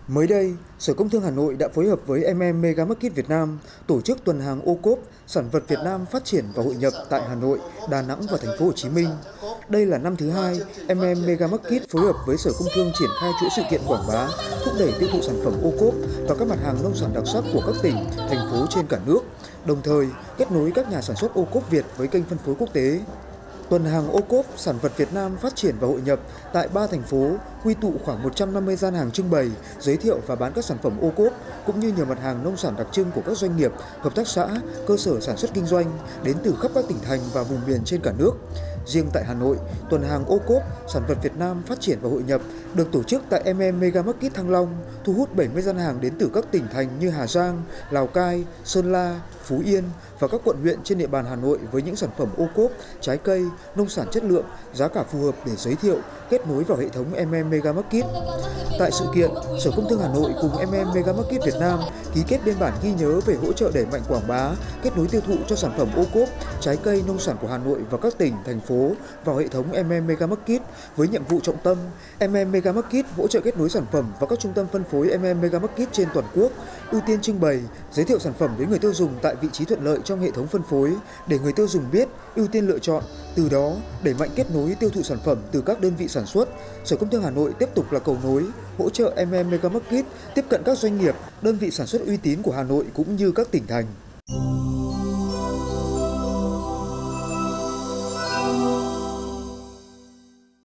Mới đây, Sở Công Thương Hà Nội đã phối hợp với Mega Market Việt Nam tổ chức tuần hàng ô cốp sản vật Việt Nam phát triển và hội nhập tại Hà Nội, Đà Nẵng và thành phố Hồ Chí Minh. Đây là năm thứ hai Mega Market phối hợp với Sở Công Thương triển khai chuỗi sự kiện quảng bá, thúc đẩy tiêu thụ sản phẩm ô cốp và các mặt hàng nông sản đặc sắc của các tỉnh, thành phố trên cả nước, đồng thời kết nối các nhà sản xuất ô cốp Việt với kênh phân phối quốc tế. Tuần hàng ô cốp sản vật Việt Nam phát triển và hội nhập tại 3 thành phố quy tụ khoảng 150 gian hàng trưng bày, giới thiệu và bán các sản phẩm ô cốp cũng như nhiều mặt hàng nông sản đặc trưng của các doanh nghiệp, hợp tác xã, cơ sở sản xuất kinh doanh đến từ khắp các tỉnh thành và vùng miền trên cả nước. Riêng tại Hà Nội, tuần hàng ô cốp sản vật Việt Nam phát triển và hội nhập được tổ chức tại Mega Market Thăng Long, thu hút 70 gian hàng đến từ các tỉnh thành như Hà Giang, Lào Cai, Sơn La, Phú Yên và các quận huyện trên địa bàn Hà Nội với những sản phẩm ô cốp, trái cây, nông sản chất lượng, giá cả phù hợp để giới thiệu, kết nối vào hệ thống Mega Market. Tại sự kiện, Sở Công Thương Hà Nội cùng Mega Market Việt Nam ký kết biên bản ghi nhớ về hỗ trợ đẩy mạnh quảng bá, kết nối tiêu thụ cho sản phẩm ô cốp, trái cây, nông sản của Hà Nội và các tỉnh, thành phố vào hệ thống Mega Market với nhiệm vụ trọng tâm. Mega Market hỗ trợ kết nối sản phẩm và các trung tâm phân phối Mega Market trên toàn quốc, ưu tiên trưng bày, giới thiệu sản phẩm đến người tiêu dùng tại vị trí thuận lợi trong hệ thống phân phối để người tiêu dùng biết, ưu tiên lựa chọn, từ đó đẩy mạnh kết nối tiêu thụ sản phẩm từ các đơn vị sản xuất. Sở Công Thương Hà Nội tiếp tục là cầu nối, hỗ trợ Mega Market tiếp cận các doanh nghiệp, đơn vị sản xuất uy tín của Hà Nội cũng như các tỉnh thành.